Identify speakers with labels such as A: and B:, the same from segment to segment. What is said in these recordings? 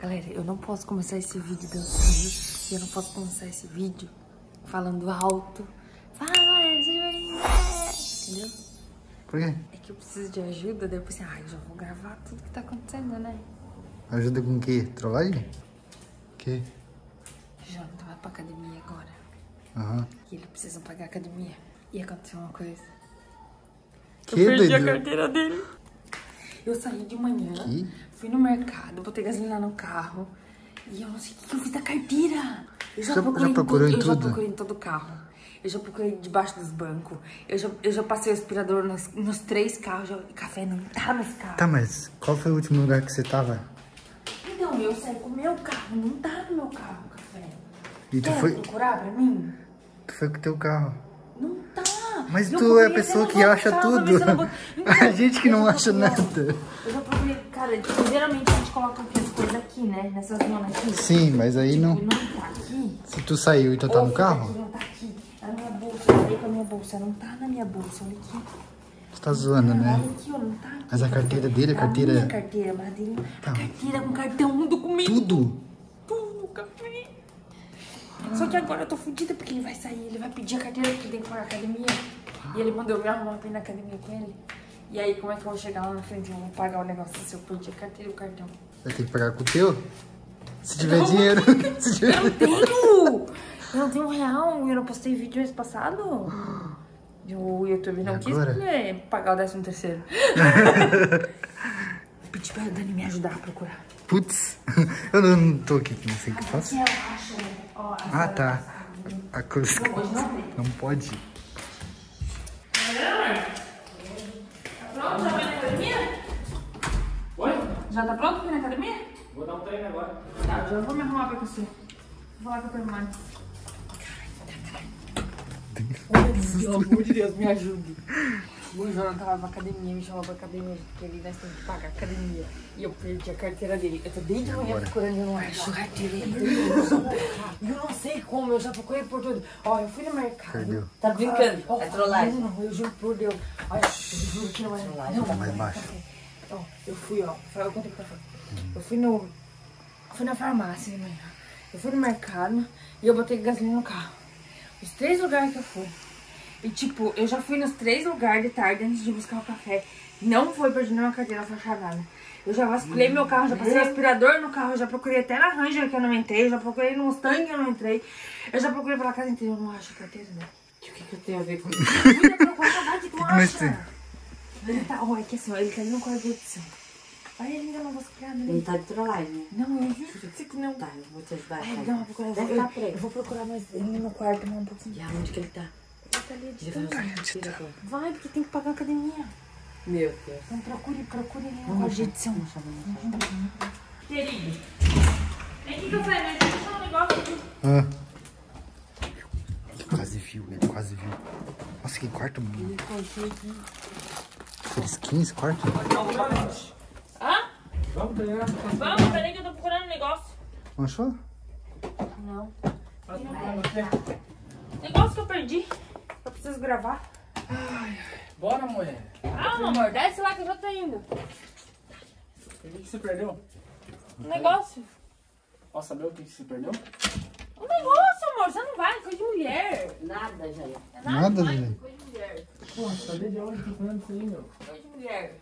A: Galera, eu não posso começar esse vídeo dançando. E eu não posso começar esse vídeo falando alto. Fala, galera, seja bem-vindo. Entendeu?
B: Por quê?
A: É que eu preciso de ajuda. Daí eu pensei, eu já vou gravar tudo que tá acontecendo, né?
B: Ajuda com o quê? Trollagem? Que?
A: Jonathan vai pra academia agora.
B: Aham.
A: E eles precisam pagar a academia. E aconteceu uma coisa.
B: Que
A: Eu perdi
B: doido?
A: a carteira dele. Eu saí de manhã, fui no mercado, botei gasolina no carro. E eu não sei o que eu fiz da carteira. Eu já procurei em tudo. Eu já procurei em todo o carro. Eu já procurei debaixo dos bancos. Eu já passei o aspirador nos 3 carros. Café não tá nos carros.
B: Tá, mas qual foi o último lugar que você tava?
A: Então, eu saí com o meu carro. Não tá no meu carro, café.
B: E tu
A: Quer
B: foi...
A: procurar pra mim?
B: Tu foi com o teu carro.
A: Não tá.
B: Mas tu é a pessoa que acha tudo. A gente que não acha nada.
A: Eu já procurei, cara, geralmente a gente coloca as coisas aqui, né? Nessas zonas aqui.
B: Sim, mas aí não...
A: Não tá aqui.
B: Se tu saiu e tu tá no carro?
A: Não tá aqui. A minha bolsa, eu falei com a minha bolsa. Não tá na minha bolsa, olha aqui.
B: Tu tá zoando, né?
A: Olha aqui, ó, não tá aqui.
B: Mas a carteira dele, a carteira...
A: A minha carteira, mas a dele... A carteira com cartão, um documento.
B: Tudo?
A: Tudo, café. Só que agora eu tô fodida porque ele vai sair, ele vai pedir a carteira porque ele tem que pagar a academia. E ele mandou eu me arrumar pra ir na academia com ele. E aí, como é que eu vou chegar lá na frente? Eu vou pagar o negócio se eu perdi a carteira e o cartão.
B: Vai ter que pagar com o teu? Se tiver dinheiro. Se tiver...
A: Eu não tenho! Eu não tenho R$1. Eu não postei vídeo mês passado. O YouTube não quis pagar o 13º. Pedi pra Dani me ajudar a procurar.
B: Putz, eu não tô aqui, não sei o que eu faço.
A: Aqui eu acho, né? Ó,
B: Ah, tá. A coisa... Não pode.
A: Tá pronto? Já foi na academia?
C: Oi?
A: Já tá pronto pra ir na academia?
C: Vou dar um treino agora.
A: Tá, já vou me arrumar pra você. Vou lá com a tua irmã. Pelo amor de Deus, me ajude. O Jonathan vai pra academia, me chamou pra academia, porque ele nós temos que pagar a academia. E eu perdi a carteira dele. Eu tô desde manhã procurando e eu não acho a carteira dele. E eu não sei como, eu já procurei por tudo. Ó, eu fui no mercado.
B: Perdeu.
D: Tá brincando? É trollagem?
A: Não, eu juro por Deus. Olha, eu juro que não é trollagem. Não,
B: Tá mais baixo.
A: Ó, eu fui, ó. Eu contei pra você. Eu fui na farmácia de manhã. Eu fui no mercado e eu botei gasolina no carro. Os 3 lugares que eu fui. E tipo, eu já fui nos 3 lugares de tarde antes de buscar o café. Não foi perdi nenhuma carteira, não foi achar nada. Eu já vasculhei meu carro, já passei o aspirador no carro, já procurei até na Ranger que eu não entrei, já procurei no Mustang que eu não entrei. Eu já procurei pela casa inteira, eu não acho a carteira dele.
D: O que eu tenho a ver com isso?
A: Cuida pra procurar, vai que tu
B: mas
A: acha. Ele tá, ó, é que assim, ó, ele tá ali no quarto de edição. Vai ele ainda não vasculhado, né?
D: Ele tá de trollagem, né?
A: Não, eu juro que não.
D: Tá, eu vou te ajudar.
A: Ai, dá uma procurada.
D: Deve estar por aí.
A: Eu vou procurar mais ele no quarto, um pouquinho.
D: E aonde que ele tá?
A: Ele tá ali editando.
D: Tira.
A: Vai, porque tem que pagar a academia.
D: Meu Deus.
A: Então procure ele no quarto de edição. Querido, vem aqui que eu falei, mas deixa eu deixar um negócio aqui.
B: Ah. Ele quase viu, ele quase viu. Nossa, que quarto bonito. Fresquinho esse quarto?
A: Hã?
C: Vamos treinar.
A: Vamos, peraí que eu tô procurando um negócio.
B: Não achou?
A: Não. Negócio que eu perdi. Eu preciso gravar.
C: Bora, mulher.
A: Ah, amor, desce lá que eu já tô indo.
C: O que você perdeu?
A: Um negócio.
C: Posso saber o que você perdeu?
A: Um negócio, amor. Você não vai, coisa de mulher.
D: Nada, Jair.
A: É
B: Nada,
A: demais,
B: Jair.
A: coisa de mulher.
C: Pô, cadê de onde tô falando isso aí, meu?
A: Coisa de mulher.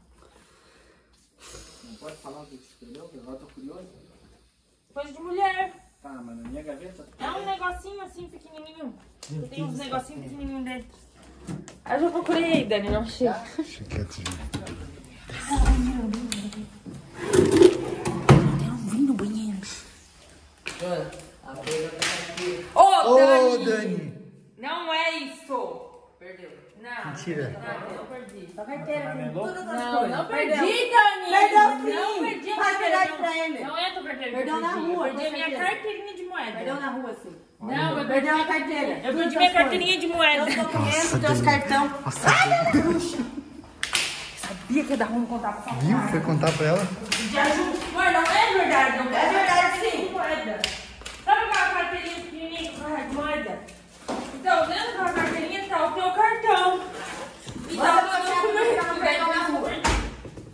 C: Não pode falar o que você perdeu? Porque agora eu tô curioso.
A: Coisa de mulher.
C: Tá, mas na minha gaveta...
A: É um negocinho assim pequenininho. Eu tenho uns negocinhos pequenininhos dentro. Aí eu já procurei, Dani, não achei.
B: Deixa quieto, gente.
A: Tem alguém no banheiro.
B: Ô, Dani!
A: Não é isso!
D: Perdeu.
A: Não.
B: Mentira.
A: Não, eu perdi. Só carteira.
D: Não
A: Perdi,
D: perdeu.
A: Dani!
D: Perdeu sim.
A: Não perdi a
D: Faz
A: carteira.
D: verdade pra ele.
A: Não é a tua carteira.
D: Perdeu na rua,
A: Eu perdi a minha
D: com certeza.
A: carteirinha de moeda.
D: Perdeu na rua, sim.
A: Não, eu perdi
D: Perdeu a carteira.
A: Eu perdi minha carteirinha de moeda.
D: Teus documentos, teus cartão.
B: Nossa,
A: Sabia que ia dar ruim contar pra
B: viu? Foi contar pra ela?
A: Amor, não é verdade, não é verdade sim. Moeda. Sabe aquela carteirinha pequenininha com moeda? Então, dentro da carteirinha tá o teu cartão. E tá o teu documento.
D: Perdeu na rua.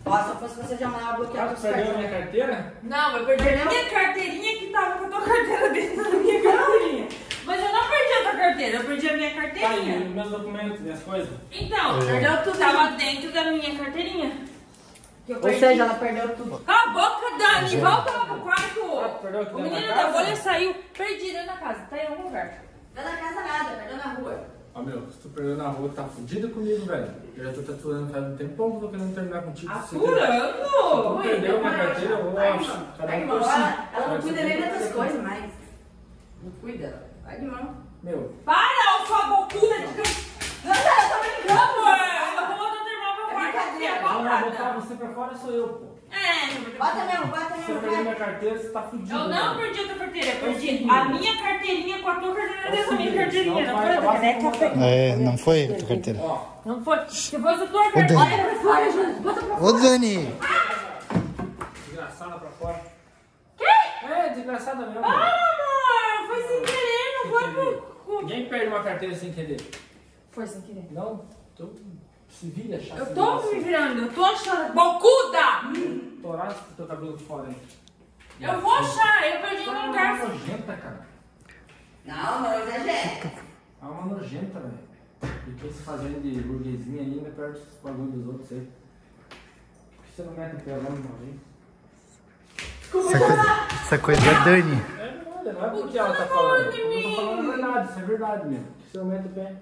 D: Ó, se eu fosse você, já mandava bloquear
C: Ah,
D: os
C: tu perdeu a
D: cartões.
C: minha carteira?
A: Não, eu perdi a minha carteirinha que tava com a tua carteira dentro da minha carteirinha. Mas eu não perdi a tua carteira, eu perdi a minha
C: Tá aí,
A: carteirinha.
C: meus documentos, minhas coisas.
A: Então, perdeu tudo. Tava dentro da minha carteirinha. Que eu
D: Ou
A: perdi.
D: seja, ela perdeu tudo.
A: Cala a boca, Dani! Volta lá pro quarto!
C: Perdeu aqui
A: O
C: dentro
A: menino
C: da
A: da
C: casa?
A: bolha saiu perdida na casa, tá em algum lugar.
D: Não é na casa nada, perdeu na rua.
C: Ó, meu, se tu perdeu na rua, tá fudido comigo, velho. Eu já tô tatuando faz um tempão que eu tô querendo terminar contigo. Se tu
A: Furando!
C: perdeu minha carteira, eu vou
D: Vai,
C: cada
D: irmão. Vai,
C: um
D: irmão.
C: por si.
D: Ela não
C: Vai,
D: cuida
C: você
D: nem
C: tem
D: dessas
C: que-
D: coisas, mas... Não cuida. Vai de mão.
C: Meu,
A: Para, sua bocuda de c... Não, eu tô brincando, amor! Eu vou botar teu irmão pra fora, que é
C: não vai botar
A: paulada.
C: você pra fora, sou eu, pô.
D: Bota mesmo, bota
C: Se eu
D: mesmo,
C: perder
D: vai.
C: minha carteira, você tá fudido.
A: Eu não
C: velho.
A: perdi a tua carteira, eu perdi a minha carteirinha com a tua carteira dentro da minha carteirinha. Não foi a tua
C: Vai,
A: caneca,
C: vai,
A: foi.
B: É, não foi a tua carteira.
C: Ó,
A: Não foi. Se fosse a tua
B: Dani.
A: carteira, pra fora, Júlio. Bota pra
B: Ô, Dani!
C: desgraçada pra fora.
A: Quê?
C: É, desgraçada mesmo.
A: Ah, amor, foi sem querer, não foi por...
C: Ninguém perde uma carteira sem querer.
A: Foi sem querer.
C: Não, tu se vira, chato.
A: Eu tô me virando, eu tô achando. Bocuda!
C: Toraste com teu cabelo fora, hein?
A: Eu vou achar, eu perdi
C: Tu é
A: no
C: uma
A: lugar.
C: nojenta, cara.
D: Não, não exagera.
C: É uma nojenta, velho. E quem se fazendo de burguesinha ainda perde os bagulhos dos outros aí. Por que você não mete o pé lá no vez?
B: Essa coisa é Dani.
C: É verdade, não é porque ela tá falando. Eu tô falando a verdade, isso é verdade mesmo. Por que você não mete o pé?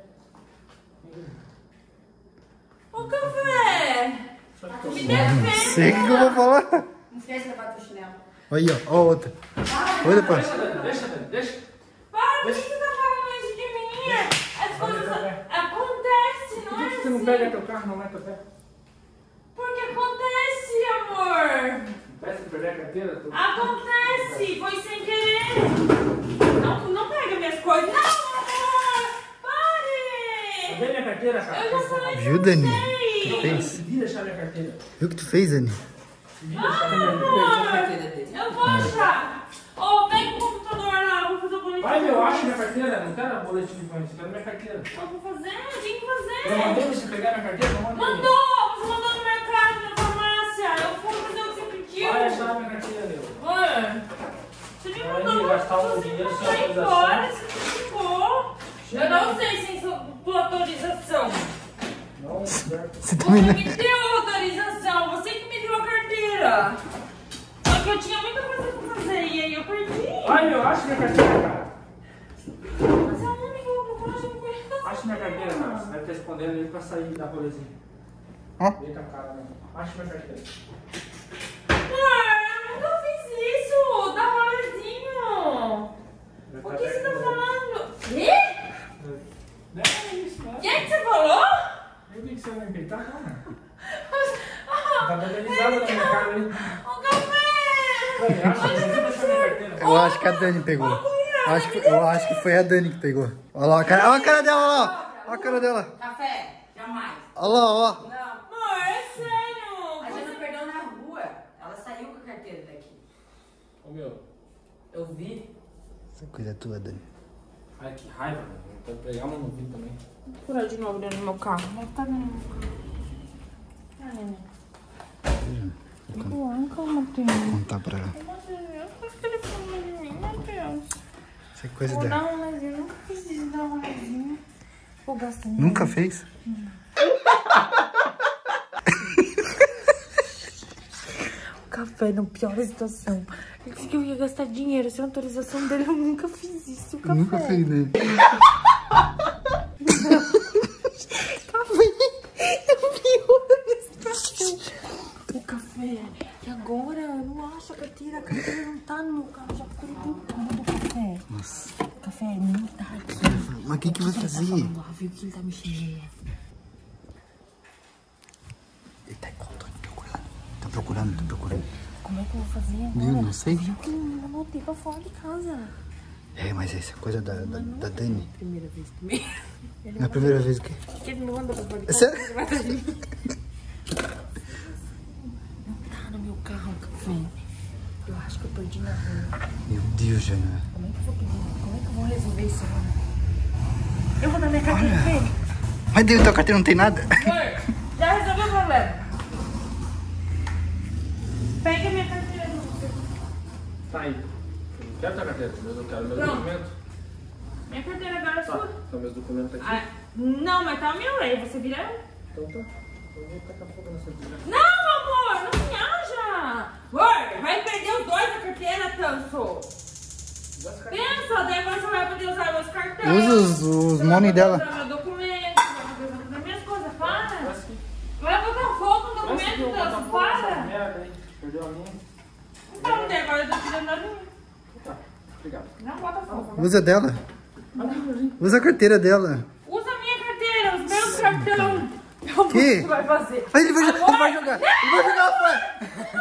A: Ô, café!
C: Só que
A: Me
C: tô...
A: defenda!
B: Sei o que eu vou falar.
D: Não esquece de levar teu chinelo.
B: Aí, ó outra. Olha, pai.
C: Deixa.
A: Para, por que você tá falando isso de mim? As coisas acontecem, não
C: Por
A: é
C: que você não
A: assim?
C: pega teu carro e não mete o pé?
A: Porque acontece, amor!
C: Parece que perder a carteira? Tu...
A: Acontece! Foi sem querer! Não pega minhas coisas! Não, amor! Pare!
C: Cadê minha carteira, cara?
A: Eu já falei
B: Viu, Dani?
A: sei.
B: O que tu fez?
C: Se vira achar minha carteira.
B: Viu o que tu fez, Dani?
C: Se vira achar minha carteira.
A: Amor! Eu vou achar! Ô, pega o computador lá, vou fazer o boletim.
C: Vai, meu, acha minha carteira. Não quero boletim de ocorrência, quero minha carteira.
A: Eu vou fazer, eu tenho que
C: Eu
A: fazer!
C: mandei você pegar minha carteira? Não mandei.
A: Mandou! Você mandou no mercado, na farmácia! Eu fui fazer o que você pediu!
C: Vai achar minha carteira, meu.
A: Amor! Você me
C: Vai
A: mandou
C: gastar um
A: você
C: dinheiro sem
A: foi
C: autorização.
A: embora, você ficou! Eu não sei sem tua autorização!
C: Não, certo.
B: Você também
A: Você
B: não...
A: me deu autorização, você que me deu a carteira. Só que eu tinha muita coisa pra fazer e aí eu perdi.
C: Vai, meu, acha minha carteira, cara.
A: Mas é a única que eu vou procurar, eu não conheço.
C: Acha minha carteira, cara. Você deve estar respondendo aí pra sair da rolezinha.
B: Ó.
C: Vem com a cara, né? Acha minha carteira.
A: Amor, eu nunca fiz isso. Dá rolezinho. O que você tá falando? Quê?
C: Não é isso, né?
A: O que você falou?
C: Eu vi que você vai empeitar, cara. Tá dando risada na minha cara aí.
A: O café.
C: Vai, acha minha carteira.
B: Eu acho que a Dani pegou. Eu acho que foi a Dani que pegou. Olha lá a cara dela, olha lá. Olha a cara dela.
D: Café, jamais.
B: Olha lá, ó.
D: Não.
A: Amor, é
D: A
A: sério.
D: gente perdeu na rua. Ela saiu com a carteira daqui.
C: Ô, meu.
D: Eu vi.
B: Essa coisa é tua, Dani.
C: Ai, que raiva, velho. Vou pegar, mas não vi também.
A: Vou procurar de novo dentro do meu carro. Mas tá dentro do meu carro. Ah, neném. Calma, Matheus.
B: Vou contar pra ela.
A: Matheus, por que ele falou de mim, Matheus?
B: Essa é coisa
A: Vou dar
B: dela.
A: um rolezinho, nunca fiz isso, dar um rolezinho. Vou gastar.
B: Nunca fez?
A: O café na pior situação. Ele disse que eu ia gastar dinheiro sem autorização dele. Eu nunca fiz isso, café.
B: Nunca fez, né?
A: O café. E agora? Eu não acho a carteira. A carteira não tá no meu carro. Já procurei tudo do café.
B: Nossa.
A: O café não tá aqui.
B: Mas o que vai fazer?
A: Viu que ele tá mexendo?
B: Ele tá igual, tô procurando. Tá procurando.
A: Como é que eu vou fazer agora?
B: Viu? Não sei.
A: Viu que ele me anotei pra fora de casa.
B: É, mas essa coisa da Dani.
A: Primeira vez também.
B: Na primeira vez o quê?
A: Que ele me mandou pra fora de
B: É
A: casa.
B: sério?
A: Ele vai estar ali. Não tá no meu carro, café. Eu acho que eu perdi na rua.
B: Meu Deus, Jana.
A: Como é que eu vou pedir? Como é que eu vou resolver isso agora? Eu vou dar minha carteira pra ele.
B: Mas dentro da tua carteira não tem nada?
A: Amor, já resolveu o problema. Pega minha carteira pra você.
C: Tá aí. Eu não quero tua carteira, eu quero meu
A: Pronto.
C: documento.
A: Minha carteira agora é
C: Tá,
A: sua.
C: então meus documentos aqui.
A: Ah, não, mas tá meu aí. Você vira eu?
C: Então tá. Eu vou tacar fogo nessa desgraça.
A: Não, amor, não me haja. Amor, vai perder os dois da carteira, Tanso. Pensa, daí agora você vai poder usar meus cartões.
B: Usa os money dela.
A: Vai poder usar meu documento, vai poder usar todas as minhas coisas, para. Vai botar fogo no documento, Tanso, para.
C: Merda, hein? Perdeu a minha.
A: Então, até agora eu tô te dando a minha.
C: Tá, obrigado.
A: Não bota fogo.
B: Usa dela. Usa a carteira dela.
A: Usa a minha carteira, os meus cartões. O
B: Que?
A: que você vai fazer?
B: Aí ele vai jogar. Ele vai jogar fora.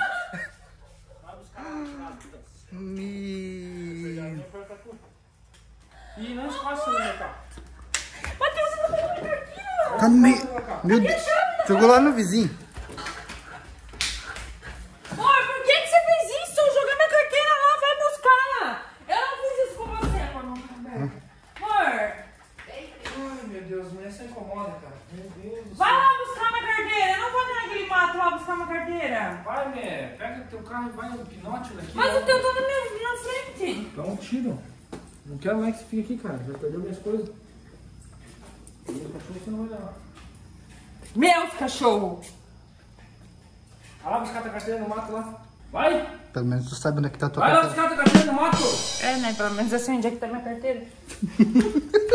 C: Ih, não espaço no meu carro.
A: Matheus, você não pegou minha carteira.
B: Tá no meio. Meu Deus. Jogou lá no vizinho.
A: Amor, por que você fez isso? Eu joguei minha carteira lá, vai buscar. Eu não fiz isso com você, amor. Amor,
C: Ai, meu Deus, mulher se incomoda, cara. Meu Deus do
A: vai
C: céu.
A: lá buscar minha carteira. Eu não vou naquele mato lá buscar minha carteira.
C: Vai, Mé, pega teu carro e vai no pinote daqui.
A: Mas o teu tá na frente.
C: Dá um tiro. Não quero mais que você fique aqui, cara. Já perdeu minhas coisas. Meu cachorro você não vai levar.
A: Meus cachorros.
C: Vai lá buscar tua carteira no mato lá. Vai!
B: Pelo menos tu sabe onde é que tá a tua
C: Vai lá
B: carteira.
C: buscar tua carteira no mato!
A: É, né? Pelo menos assim, onde é que tá minha carteira?